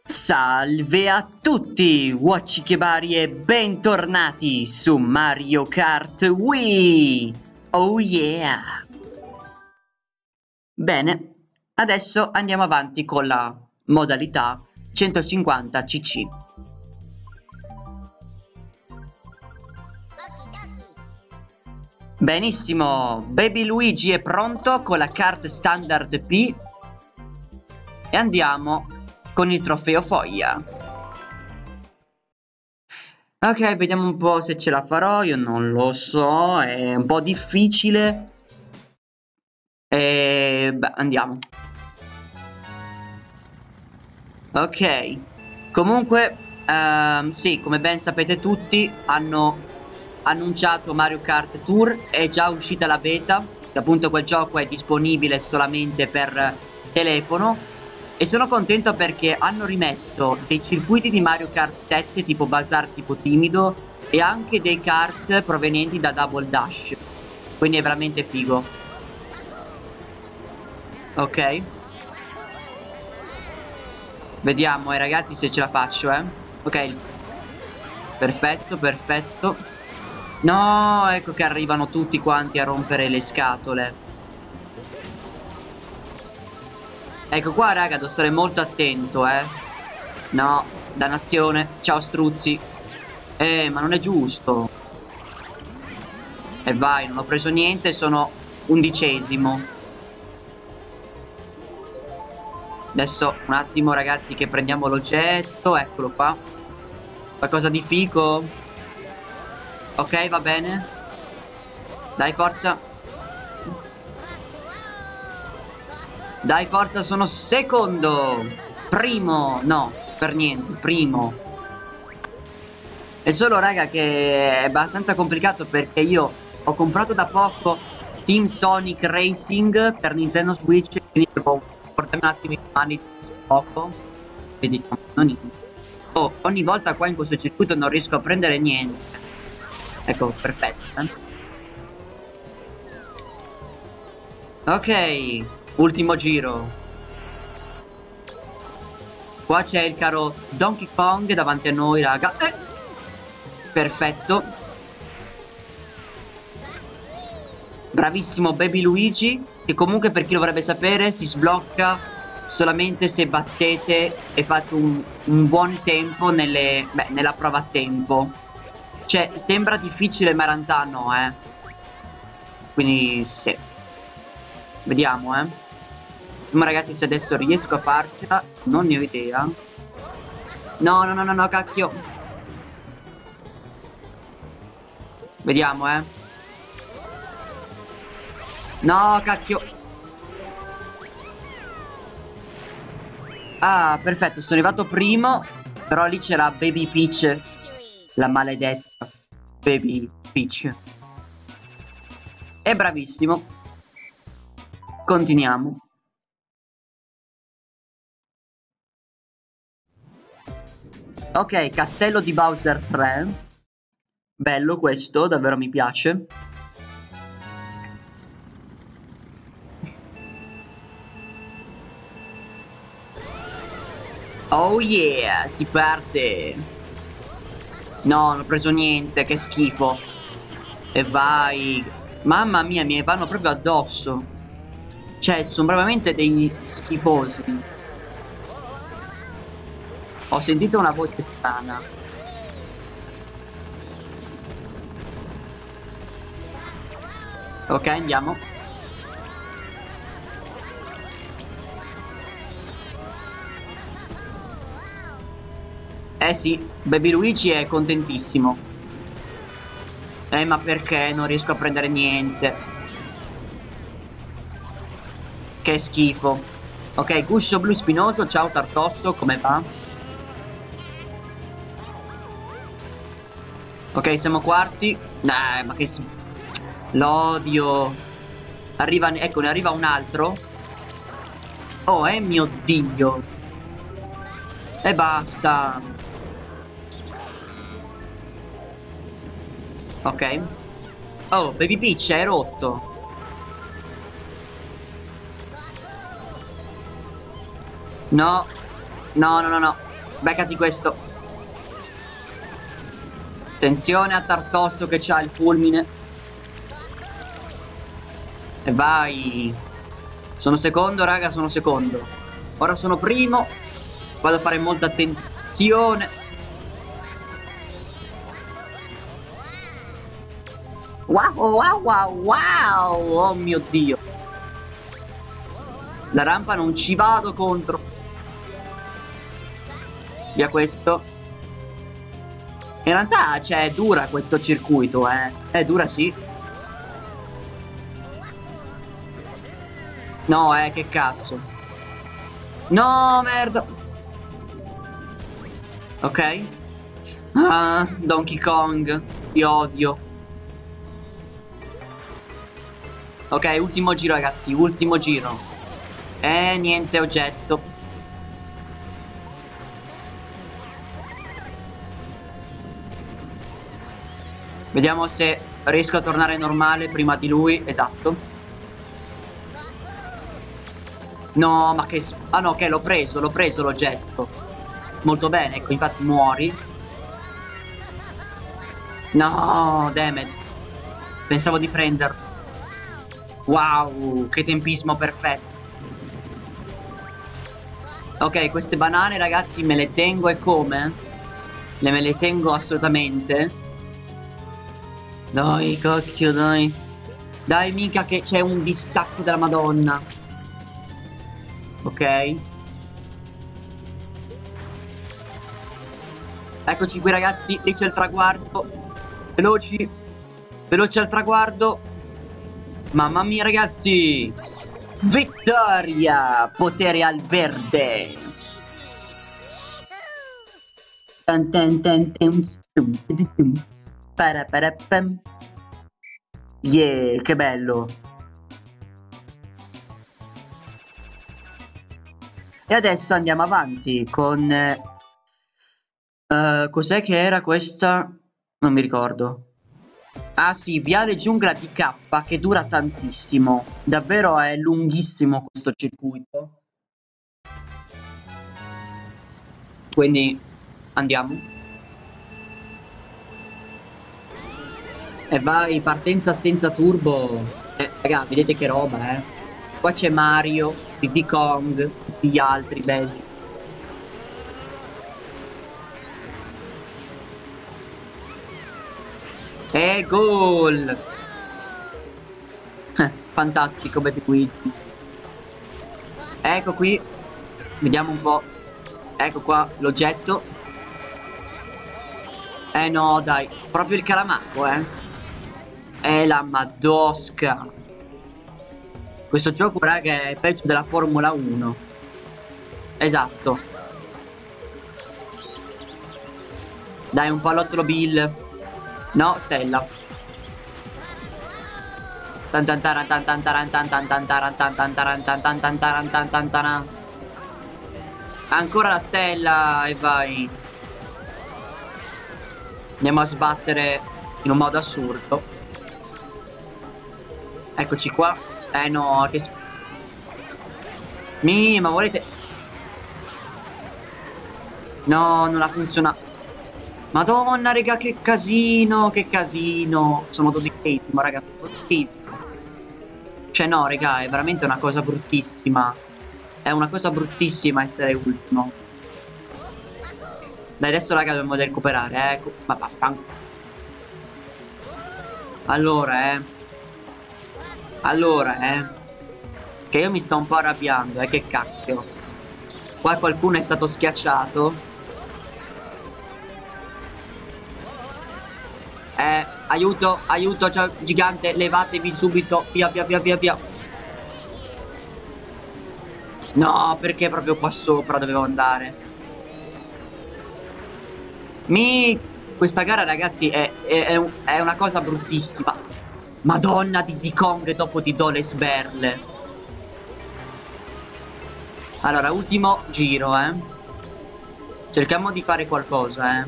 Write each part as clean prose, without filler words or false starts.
Salve a tutti, Watchikebari e bentornati su Mario Kart Wii! Oh yeah! Bene, adesso andiamo avanti con la modalità 150cc. Benissimo, Baby Luigi è pronto con la kart standard P e andiamo con il trofeo foglia. Ok, vediamo un po' se ce la farò, io non lo so, è un po' difficile. Beh, andiamo. Ok, comunque, sì, come ben sapete tutti, hanno annunciato Mario Kart Tour, è già uscita la beta, che appunto quel gioco è disponibile solamente per telefono. E sono contento perché hanno rimesso dei circuiti di Mario Kart 7 tipo Bazaar tipo timido e anche dei kart provenienti da Double Dash. Quindi è veramente figo. Ok. Vediamo ragazzi se ce la faccio Ok. Perfetto, perfetto. No, ecco che arrivano tutti quanti a rompere le scatole. Ecco qua raga, devo stare molto attento No, dannazione. Ciao struzzi. Ma non è giusto. E vai, non ho preso niente, sono 11°. Adesso un attimo ragazzi che prendiamo l'oggetto. Eccolo qua. Qualcosa di fico. Ok, va bene. Dai, forza. Dai, forza, sono secondo. Primo. No, per niente, primo. È solo, raga, che è abbastanza complicato perché io ho comprato da poco Team Sonic Racing per Nintendo Switch, quindi devo portarmi un attimo in mani poco. Vedi, oh, ogni volta qua in questo circuito non riesco a prendere niente. Ecco, perfetto. Ok, ultimo giro. Qua c'è il caro Donkey Kong davanti a noi, raga. Perfetto. Bravissimo Baby Luigi, che comunque per chi lo vorrebbe sapere si sblocca solamente se battete e fate un buon tempo nella prova a tempo. Cioè, sembra difficile ma in realtà no, Quindi sì. Vediamo, ma ragazzi, se adesso riesco a farcela, non ne ho idea. No, no, no, no, no, cacchio. Vediamo, No, cacchio. Ah, perfetto, sono arrivato primo. Però lì c'era Baby Peach, la maledetta Baby Peach. È bravissimo. Continuiamo. Ok, Castello di Bowser 3. Bello questo, davvero mi piace. Oh yeah, si parte. No, non ho preso niente, che schifo. E vai. Mamma mia, mi vanno proprio addosso. Cioè, sono veramente dei schifosi. Ho sentito una voce strana. Ok, andiamo. Eh sì, Baby Luigi è contentissimo. Ma perché non riesco a prendere niente? Che schifo. Ok, guscio blu spinoso, ciao Tartosso, come va? Ok, siamo quarti. Ma che... L'odio. Arriva... Ecco, ne arriva un altro. Oh, mio Dio. E basta. Ok. Oh, Baby Peach è rotto. No. No, no, no, no. Beccati questo. Attenzione a Tartosso che c'ha il fulmine. E vai. Sono secondo, raga, sono secondo. Ora sono primo. Vado a fare molta attenzione. Wow, wow, wow, wow. Oh mio Dio. La rampa non ci vado contro. Via questo. In realtà, cioè, è dura questo circuito, È dura, sì. No, che cazzo. No, merda. Ok. Ah, Donkey Kong. Ti odio. Ok, ultimo giro, ragazzi. Ultimo giro. Niente oggetto. Vediamo se riesco a tornare normale prima di lui. Esatto. No, ma che... Ah no, che l'ho preso l'oggetto. Molto bene, ecco, infatti muori. No, damn it. Pensavo di prenderlo. Wow, che tempismo perfetto. Ok, queste banane, ragazzi, me le tengo e come? Me le tengo assolutamente. Dai, cacchio, dai. Dai, mica che c'è un distacco della Madonna. Ok. Eccoci qui, ragazzi. Lì c'è il traguardo. Veloci. Veloci al traguardo. Mamma mia, ragazzi. Vittoria. Potere al verde. Yeah, che bello. E adesso andiamo avanti con... cos'è che era questa? Non mi ricordo. Ah sì, Viale Giungla di K, che dura tantissimo. Davvero è lunghissimo questo circuito. Quindi andiamo. E vai, partenza senza turbo. Raga, vedete che roba, Qua c'è Mario, Diddy Kong, tutti gli altri belli. E gol! Fantastico, Baby Luigi. Ecco qui. Vediamo un po'. Ecco qua l'oggetto. No, dai. Proprio il Calamaco, la Madosca. Questo gioco, raga, è peggio della Formula 1. Esatto. Dai, un pallottolo Bill. No, Stella. Ancora la Stella e vai. Andiamo a sbattere in un modo assurdo. Eccoci qua. No, che... ma volete... No, non ha funzionato. Madonna, raga, che casino, che casino. Sono dodicesimo, raga, dodicesimo. Cioè, no, raga, è veramente una cosa bruttissima. È una cosa bruttissima essere ultimo. Dai, adesso, raga, dobbiamo recuperare, Ma vaffanculo. Allora, che io mi sto un po' arrabbiando, che cacchio. Qua qualcuno è stato schiacciato. Aiuto, aiuto, c'è un gigante, levatevi subito, via, via, via, via, via. No, perché proprio qua sopra dovevo andare? Questa gara, ragazzi, è una cosa bruttissima. Madonna di Kong, dopo ti do le sberle. Allora, ultimo giro, Cerchiamo di fare qualcosa,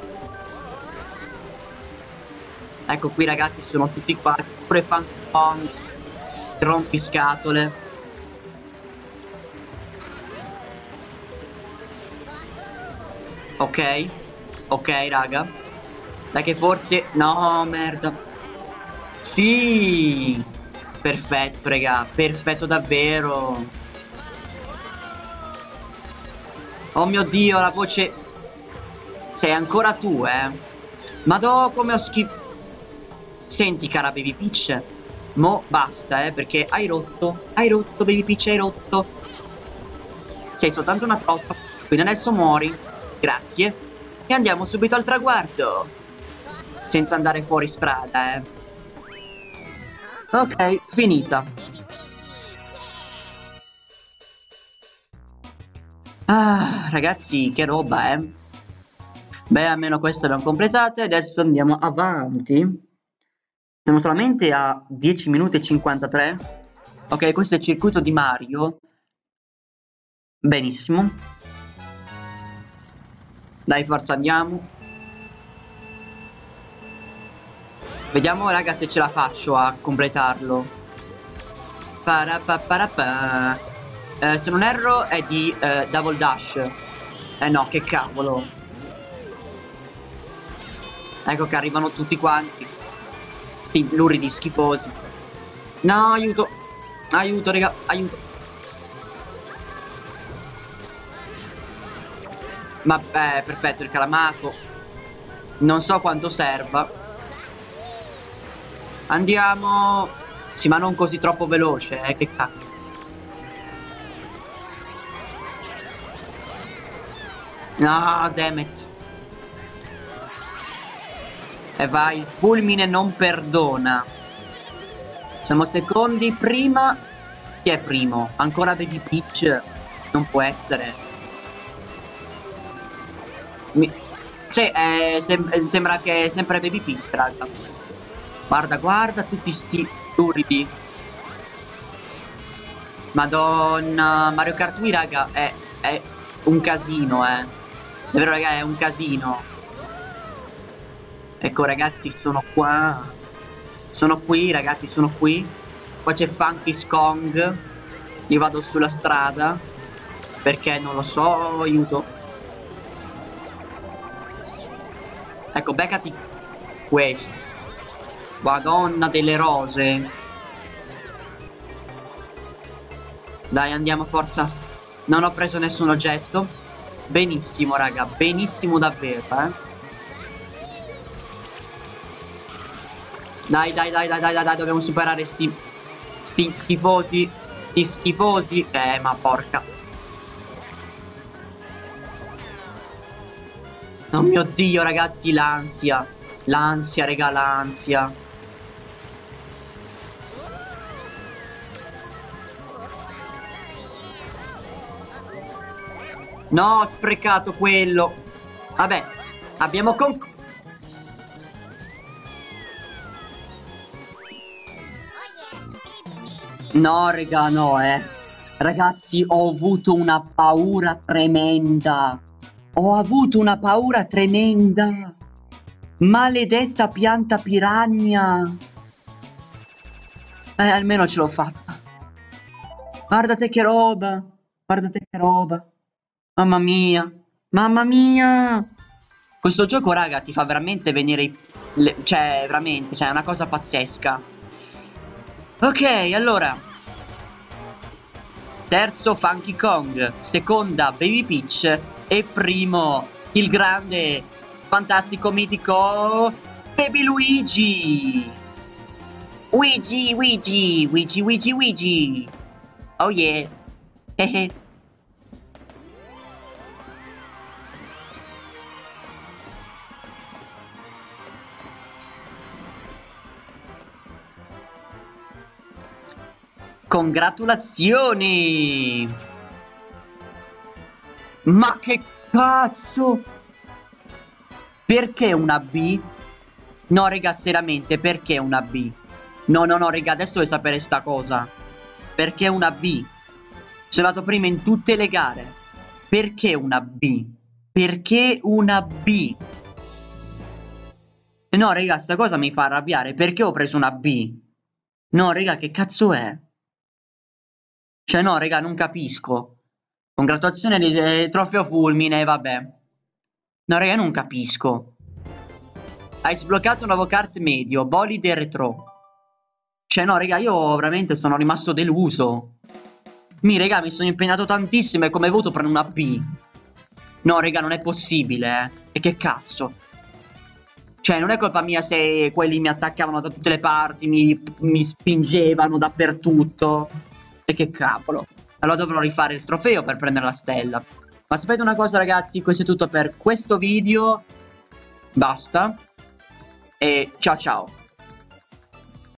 Ecco qui, ragazzi, sono tutti qua. Pure Funk Kong, rompiscatole. Ok. Ok, raga. Dai che forse... No, merda. Sì. Perfetto, raga. Perfetto davvero. Oh mio Dio, la voce... Sei ancora tu, eh? Madò, come ho schifo... Senti, cara Baby Peach. Mo basta, perché hai rotto, Baby Peach, hai rotto. Sei soltanto una troffa, quindi adesso muori. Grazie. E andiamo subito al traguardo. Senza andare fuori strada, eh. Ok, finita. Ah, ragazzi, che roba, eh. Beh, almeno queste le ho completate. Adesso andiamo avanti. Siamo solamente a 10 minuti e 53. Ok, questo è il circuito di Mario. Benissimo. Dai, forza, andiamo. Vediamo, raga, se ce la faccio a completarlo. Parapaparapà. Se non erro è di Double Dash. No, che cavolo. Ecco che arrivano tutti quanti. Sti luridi schifosi. No, aiuto. Aiuto, raga, aiuto. Vabbè, perfetto, il calamato. Non so quanto serva. Andiamo. Sì, ma non così troppo veloce, che cacchio. No, damn it. E vai, il fulmine non perdona. Siamo secondi. Prima. Chi è primo? Ancora Baby Peach? Non può essere. Sì, sembra che è sempre Baby Peach, raga. Guarda, guarda tutti sti luridi. Madonna, Mario Kart Wii, raga, è un casino, Davvero, raga, è un casino. Ecco, ragazzi, sono qua. Sono qui, ragazzi, sono qui. Qua c'è Funky Skong. Io vado sulla strada. Perché non lo so, aiuto. Ecco, beccati questo. Madonna delle rose. Dai, andiamo, forza. Non ho preso nessun oggetto. Benissimo, raga. Benissimo davvero, Dai, dai, dai, dai, dai, dai, dai. Dobbiamo superare sti schifosi. Sti schifosi. Ma porca. Oh mio Dio, ragazzi, l'ansia. L'ansia, raga, l'ansia. No, ho sprecato quello. Vabbè, abbiamo No, raga, no, Ragazzi, ho avuto una paura tremenda. Ho avuto una paura tremenda. Maledetta pianta piranha. Almeno ce l'ho fatta. Guardate che roba. Guardate che roba. Mamma mia. Mamma mia. Questo gioco, raga, ti fa veramente venire cioè, veramente, cioè, è una cosa pazzesca. Ok, allora. Terzo Funky Kong. Seconda Baby Peach. E primo il grande, fantastico, mitico Baby Luigi. Luigi, Luigi, Luigi, Luigi, Luigi. Oh yeah. Congratulazioni! Ma che cazzo? Perché una B? No, raga, seriamente, perché una B? No, no, no, raga, adesso vuoi sapere sta cosa. Perché una B? Sono andato prima in tutte le gare. Perché una B? Perché una B? No, raga, sta cosa mi fa arrabbiare. Perché ho preso una B? No, raga, che cazzo è? Cioè, no, raga, non capisco. Congratulazioni, trofeo fulmine, vabbè. No, raga, non capisco. Hai sbloccato un nuovo kart medio, bolide retro. Cioè, no, raga, io veramente sono rimasto deluso. Raga, mi sono impegnato tantissimo e come voto prendo una B. No, raga, non è possibile, eh. E che cazzo? Cioè, non è colpa mia se quelli mi attaccavano da tutte le parti, mi spingevano dappertutto. E che cavolo. Allora dovrò rifare il trofeo per prendere la stella. Ma sapete una cosa, ragazzi? Questo è tutto per questo video. Basta. E ciao ciao.